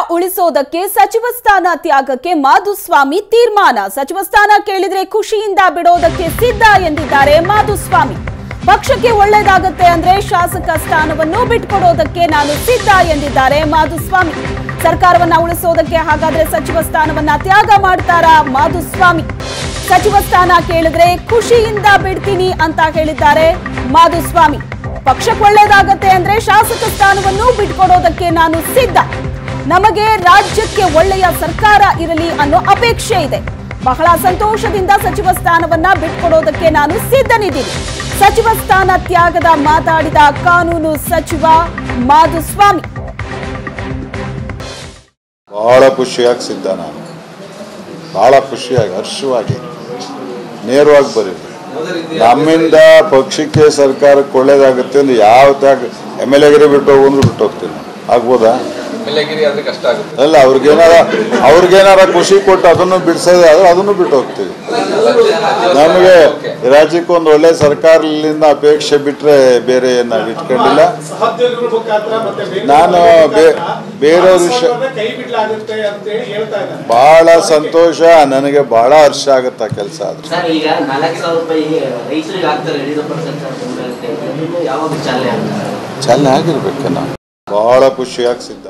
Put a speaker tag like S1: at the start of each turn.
S1: ಉಳಿಸೋದಕ್ಕೆ ಸಚಿವ ಸ್ಥಾನ ತ್ಯಾಗಕ್ಕೆ ಮಾಧುಸ್ವಾಮಿ ತೀರ್ಮಾನ. ಸಚಿವ ಸ್ಥಾನ ಕೇಳಿದ್ರೆ ಖುಷಿಯಿಂದ ಬಿಡೋದಕ್ಕೆ ಸಿದ್ಧ ಎಂದಿದ್ದಾರೆ ಮಾಧುಸ್ವಾಮಿ. ಪಕ್ಷಕ್ಕೆ ಒಳ್ಳೆಯದಾಗುತ್ತೆ ಅಂದ್ರೆ ಶಾಸಕ ಸ್ಥಾನವನ್ನು ಬಿಟ್ಕೊಡೋದಕ್ಕೆ ನಾನು ಸಿದ್ಧ ಎಂದಿದ್ದಾರೆ ಮಾಧುಸ್ವಾಮಿ. ಸರ್ಕಾರವನ್ನ ಉಳಿಸೋದಕ್ಕೆ ಹಾಗಾದ್ರೆ ಸಚಿವ ಸ್ಥಾನವನ್ನ ತ್ಯಾಗ ಮಾಡ್ತಾರಾ ಮಾಧುಸ್ವಾಮಿ? ಸಚಿವ ಸ್ಥಾನ ಕೇಳಿದ್ರೆ ಖುಷಿಯಿಂದ ಬಿಡ್ತೀನಿ ಅಂತ ಹೇಳಿದ್ದಾರೆ ಮಾಧುಸ್ವಾಮಿ. ಪಕ್ಷಕ್ಕೆ ಒಳ್ಳೆಯದಾಗತ್ತೆ ಅಂದ್ರೆ ಶಾಸಕ ಸ್ಥಾನವನ್ನು ಬಿಟ್ಕೊಡೋದಕ್ಕೆ ನಾನು ಸಿದ್ಧ. ನಮಗೆ ರಾಜ್ಯಕ್ಕೆ ಒಳ್ಳೆಯ ಸರ್ಕಾರ ಇರಲಿ ಅನ್ನೋ ಅಪೇಕ್ಷೆ ಇದೆ. ಬಹಳ ಸಂತೋಷದಿಂದ ಸಚಿವ ಸ್ಥಾನವನ್ನ ಬಿಟ್ಕೊಡೋದಕ್ಕೆ ನಾನು ಸಿದ್ಧನಿದ್ದೀನಿ. ಸಚಿವ ಸ್ಥಾನ ತ್ಯಾಗದ ಮಾತಾಡಿದ ಕಾನೂನು ಸಚಿವ ಮಾಧುಸ್ವಾಮಿ.
S2: ಬಹಳ ಖುಷಿಯಾಗಿ ಸಿದ್ಧ, ನಾನು ಬಹಳ ಖುಷಿಯಾಗಿ ಹರ್ಷವಾಗಿ ನೇರವಾಗಿ ಬರೀರಿ. ನಮ್ಮಿಂದ ಪಕ್ಷಕ್ಕೆ ಸರ್ಕಾರಕ್ಕೆ ಒಳ್ಳೇದಾಗುತ್ತೆ ಅಂದ್ರೆ ಯಾವ ತ್ಯಾಗ MLA ಬಿಟ್ಟು ಹೋಗೋದ್ರು ಬಿಟ್ಟು ಹೋಗ್ತೀನಿ. ಆಗ್ಬೋದಾ? ಅಲ್ಲ, ಅವ್ರಿಗೇನಾರ ಖುಷಿ ಕೊಟ್ಟು ಅದನ್ನು ಬಿಡಿಸೋದು ಆದ್ರೆ ಅದನ್ನು ಬಿಟ್ಟು ಹೋಗ್ತೀವಿ. ನಮಗೆ ರಾಜ್ಯಕ್ಕೆ ಒಂದು ಒಳ್ಳೆ ಸರ್ಕಾರದಿಂದ ಅಪೇಕ್ಷೆ ಬಿಟ್ರೆ ಬೇರೆ ನಾವು ಇಟ್ಕೊಂಡಿಲ್ಲ. ನಾನು ಬೇರೆಯವ್ರ ವಿಷಯ ಬಹಳ ಸಂತೋಷ, ನನಗೆ ಬಹಳ ಹರ್ಷ ಆಗುತ್ತೆ ಕೆಲಸ ಆದ್ರೆ. ಚಾಲನೆ ಆಗಿರ್ಬೇಕು. ನಾವು ಬಹಳ ಖುಷಿಯಾಗಿ ಸಿದ್ಧ.